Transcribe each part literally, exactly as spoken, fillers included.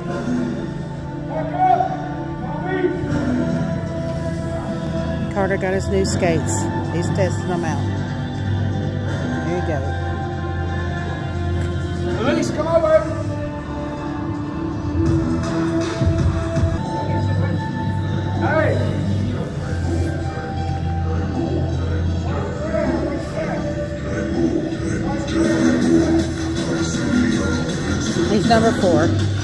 Carter got his new skates. He's testing them out. There you go. Elise, come over. Hey. He's number four.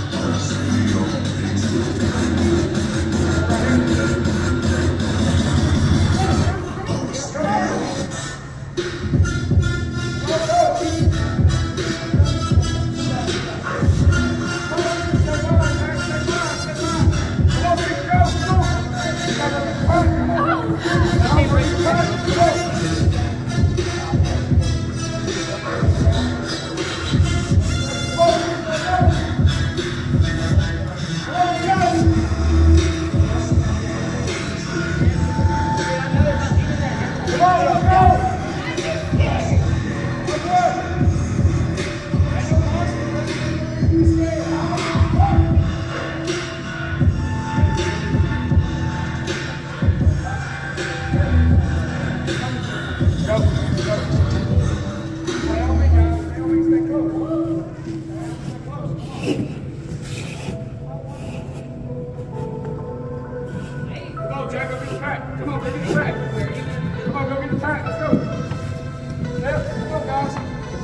Jack, go get the track. Come on, go get the track. Come on, go get the track. Let's go. Yep, come on, guys.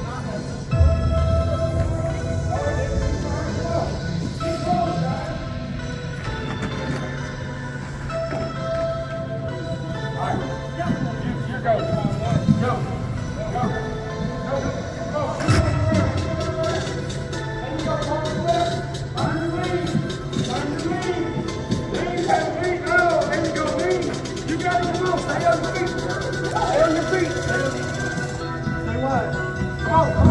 All right. You, you go. Go. Go. Go. Go. There you go. Find the lead. Find the lead. Lead, have lead. Oh, there you go. Lead. You got it. Come on. Stay on your feet. Stay on your feet. Stay what? Come on. Come on.